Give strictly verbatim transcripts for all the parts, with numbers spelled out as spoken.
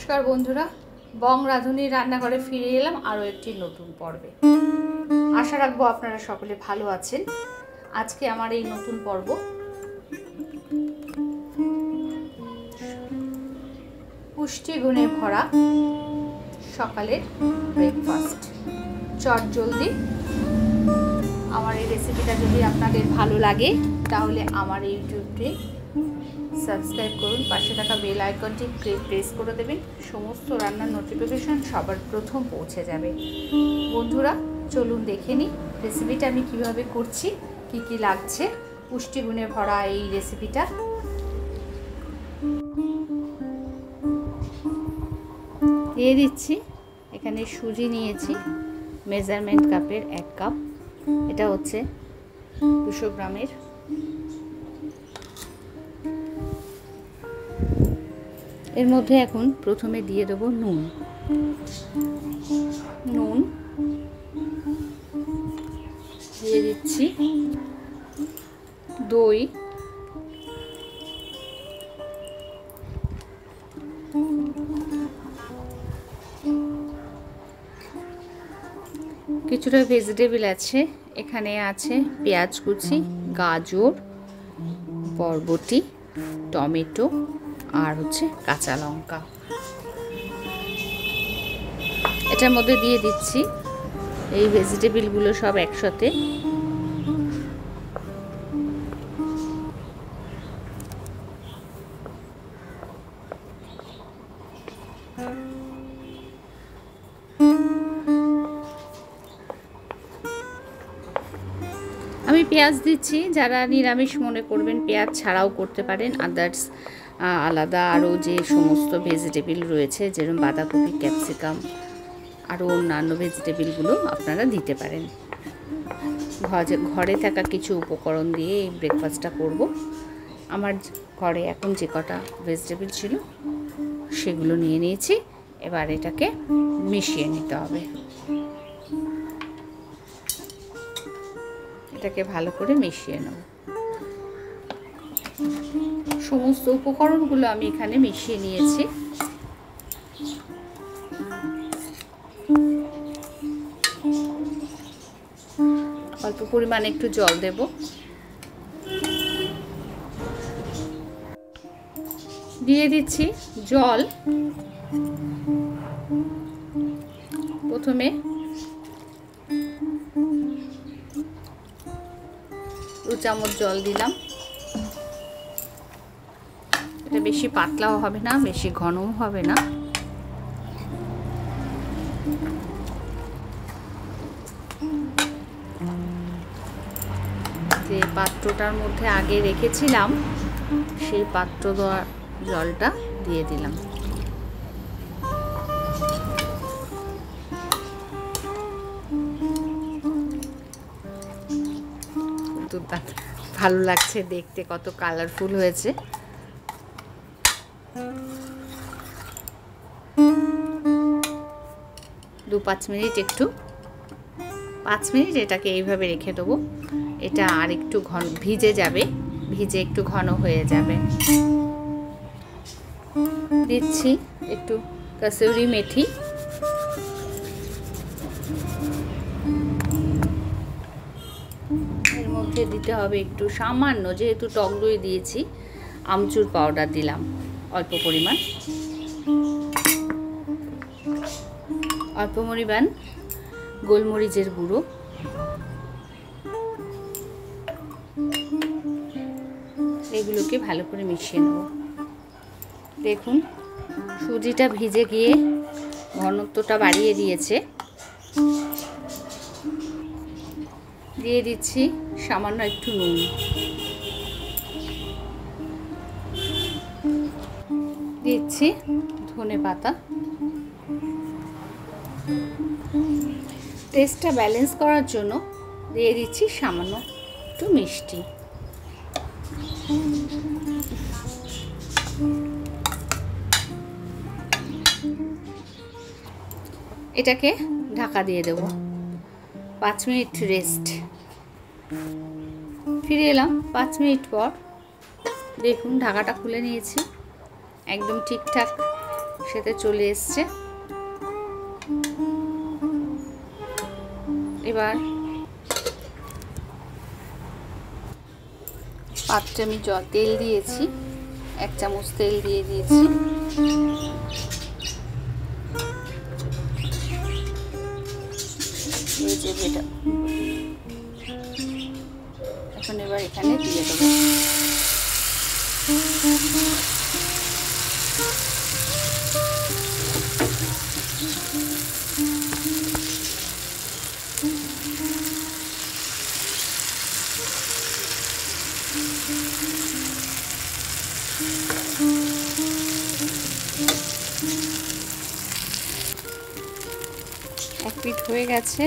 নমস্কার বন্ধুরা, বং রাঁধুনির রান্নাঘরে ফিরে এলাম আরও একটি নতুন পর্বে। আশা রাখবো আপনারা সকলে ভালো আছেন। আজকে আমার এই নতুন পর্ব পুষ্টিগুণে ভরা সকালের ব্রেকফাস্ট চটজলদি। আমার এই রেসিপিটা যদি আপনাদের ভালো লাগে তাহলে আমার ইউটিউবটি সাবস্ক্রাইব করুন, পাশে থাকা বেল আইকনটি প্রেস করে দেবেন, সমস্ত রান্নার নোটিফিকেশন সবার প্রথম পৌঁছে যাবে। বন্ধুরা চলুন দেখে নিই রেসিপিটা আমি কিভাবে করছি, কি কি লাগছে পুষ্টিগুণে ভরা এই রেসিপিটা। দিয়ে দিচ্ছি এখানে সুজি নিয়েছি মেজারমেন্ট কাপের এক কাপ, এটা হচ্ছে দুশো গ্রামের। এর মধ্যে এখন প্রথমে দিয়ে দেবো নুন নুন দিয়ে দিচ্ছি দই, কিছুটা ভেজিটেবল আছে, এখানে আছে পেঁয়াজ কুচি, গাজর, বরবটি, টমেটো আর হচ্ছে কাঁচা লঙ্কা। এটার মধ্যে দিয়ে দিচ্ছি এই ভেজিটেবলগুলো সব একসাথে। আমি পেঁয়াজ দিচ্ছি, যারা নিরামিষ মনে করবেন পেঁয়াজ ছাড়াও করতে পারেন। আদার্স আলাদা আরও যে সমস্ত ভেজিটেবল রয়েছে যেরকম বাঁধাকপি, ক্যাপসিকাম আরও অন্যান্য ভেজিটেবলগুলো আপনারা দিতে পারেন। ঘরে থাকা কিছু উপকরণ দিয়ে এই ব্রেকফাস্টটা করব। আমার ঘরে এখন যে কটা ভেজিটেবল ছিল সেগুলো নিয়ে নিয়েছি, এবার এটাকে মিশিয়ে নিতে হবে। এটাকে ভালো করে মিশিয়ে নেব। সমস্ত উপকরণগুলো আমি এখানে মিশিয়ে নিয়েছি। অল্প পরিমাণে একটু জল দেব। দিয়ে দিচ্ছি জল। প্রথমে দু চামচ জল দিলাম। এটা বেশি পাতলাও হবে না, বেশি ঘনও হবে না। যে পাত্রটার মধ্যে আগে রেখেছিলাম সেই পাত্র দেওয়া জলটা দিয়ে দিলাম। ভালো লাগছে দেখতে, কত কালারফুল হয়েছে। দু পাঁচ মিনিট একটু পাঁচ মিনিট এটাকে এইভাবে রেখে দেবো। এটা আর একটু ঘন ভিজে যাবে, ভিজে একটু ঘন হয়ে যাবে। দিচ্ছি একটু কসুরি মেথি, এর মধ্যে দিতে হবে একটু সামান্য, যেহেতু টক দই দিয়েছি আমচুর পাউডার দিলাম অল্প পরিমাণ, অল্প পরিমাণ গোলমরিচের গুঁড়ো, এগুলোকে ভালো করে মিশিয়ে নেব। দেখুন সুজিটা ভিজে গিয়ে ঘনত্বটা বাড়িয়ে দিয়েছে। দিয়ে দিচ্ছি সামান্য একটু নুন, দিচ্ছি ধনে পাতা। টেস্টটা ব্যালেন্স করার জন্য দিয়ে দিচ্ছি সামান্য একটু মিষ্টি। এটাকে ঢাকা দিয়ে দেব, পাঁচ মিনিট রেস্ট। ফিরে এলাম পাঁচ মিনিট পর। দেখুন ঢাকাটা খুলে নিয়েছি, একদম ঠিকঠাক সেতে চলে এসছে। এবার পাত্রে আমি জ তেল দিয়েছি, এক চামচ তেল দিয়ে দিয়েছি। এই যে এটা এখন এবার এখানে দিয়ে দেবো। এক পিঠ হয়ে গেছে।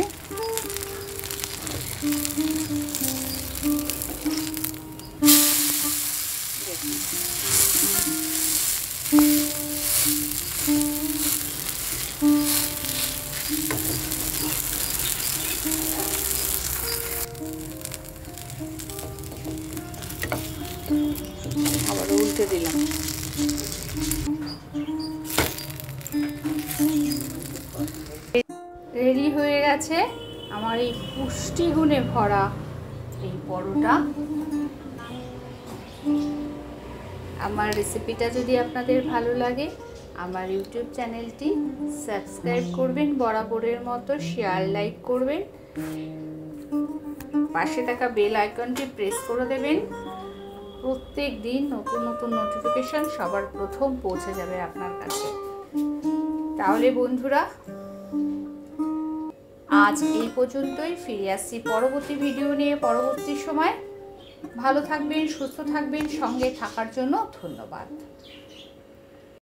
আবার উল্টে দিলাম। রেডি হয়ে গেছে আমার এই পুষ্টিগুণে ভরা এই পরোটা। আমার রেসিপিটা যদি আপনাদের ভালো লাগে আমার ইউটিউব চ্যানেলটি সাবস্ক্রাইব করবেন, বরাবরের মতো শেয়ার লাইক করবেন, পাশে থাকা বেল আইকনটি প্রেস করে দেবেন। প্রত্যেক দিন নতুন নতুন নোটিফিকেশন সবার প্রথম পৌঁছে যাবে আপনার কাছে। তাহলে বন্ধুরা আজ এই পর্যন্তই, ফিরে আসছি পরবর্তী ভিডিও নিয়ে পরবর্তী সময়। ভালো থাকবেন, সুস্থ থাকবেন, সঙ্গে থাকার জন্য ধন্যবাদ।